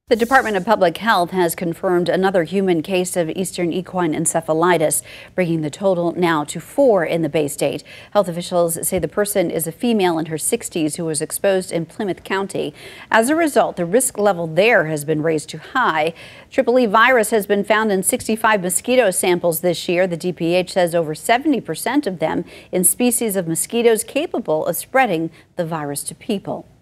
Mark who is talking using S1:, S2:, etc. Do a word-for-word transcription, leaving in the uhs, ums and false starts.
S1: The Department of Public Health has confirmed another human case of eastern equine encephalitis, bringing the total now to four in the Bay State. Health officials say the person is a female in her sixties who was exposed in Plymouth County. As a result, the risk level there has been raised to high. Triple E virus has been found in sixty-five mosquito samples this year. The D P H says over seventy percent of them in species of mosquitoes capable of spreading the virus to people.